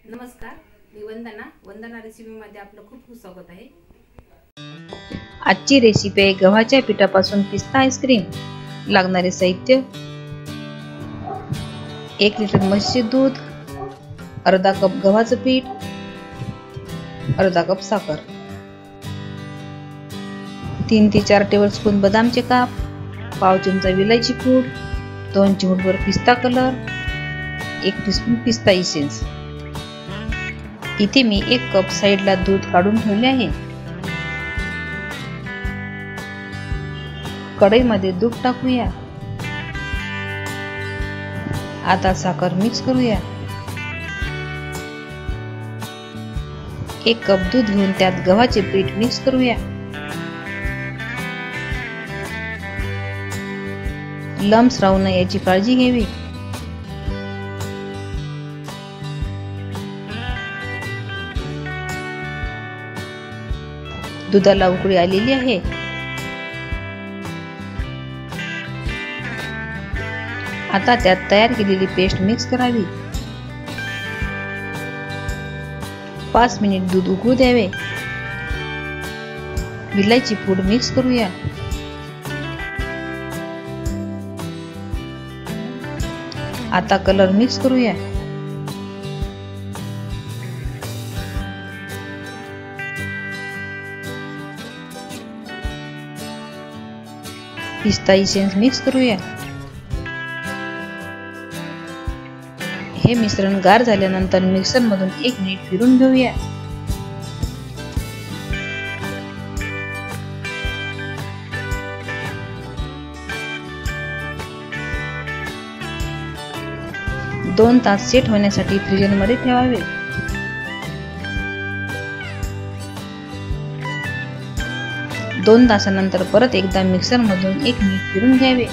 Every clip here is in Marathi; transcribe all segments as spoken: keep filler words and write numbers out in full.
नमस्कार, मी वंदना वंदना रेसिपीमध्ये आपलं खूप खूप स्वागत आहे। आजची रेसिपी आहे गव्हाच्या पिठापासून पिस्ता आईस्क्रीम। लागणारे साहित्य: एक लिटर म्हशीचे दूध, अर्धा कप गव्हाचं पीठ, अर्धा कप साखर, तीन ते चार टेबलस्पून बदामचे काप, पाव चमचा विलायची पूड, दोन चिमूटभर पिस्ता कलर, एक टीस्पून पिस्ता इसेन्स। इथे मी एक कप साइडला दूध काढून ठेवले आहे। कढईमध्ये दूध टाकूया। आता साखर मिक्स करूया। एक कप दूध घेऊन त्यात गव्हाचे पीठ मिक्स करूया। लम्स राहू नये याची काळजी घ्यावी। दुधाला उकळी आलेली आहे। आता त्यात तयार केलेली पेस्ट मिक्स करावी। पाच मिनिट दूध उकळू द्यावे। विलायची पूड मिक्स करूया। आता कलर मिक्स करूया। पिस्ता इसेन्स मिक्स करूया। हे मिश्रण गार झाल्यानंतर मिक्सर मधून एक मिनिट फिरून घेऊया। दोन तास सेट होण्यासाठी फ्रीजर मध्ये ठेवावे। दोन तासानंतर परत एकदा मिक्सर मधून एक मिनिट फिरून घ्यावे।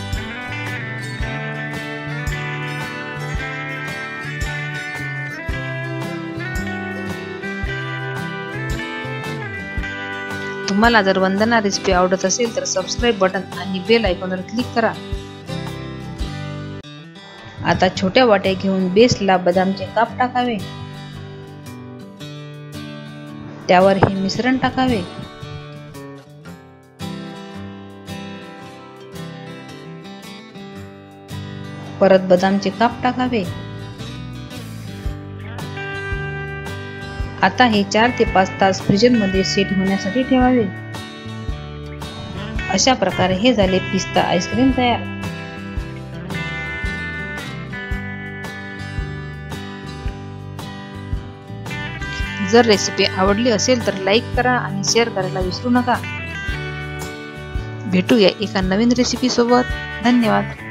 तुम्हाला जर वंदना रेसिपी आवडत असेल तर सबस्क्राइब बटन आणि बेल आयकॉनवर क्लिक करा। आता छोट्या वाट्या घेऊन बेसला बदामचे काप टाकावे। त्यावर हे मिश्रण टाकावे। परत बदामचे काप टाकावे। आता हे चार ते पाच तास फ्रीजर मध्ये सेट होण्यासाठी ठेवावे। अशा प्रकारे हे झाले पिस्ता आईस्क्रीम तयार। जर रेसिपी आवडली असेल तर लाईक करा आणि शेअर करायला विसरू नका। भेटूया एका नवीन रेसिपी सोबत। धन्यवाद।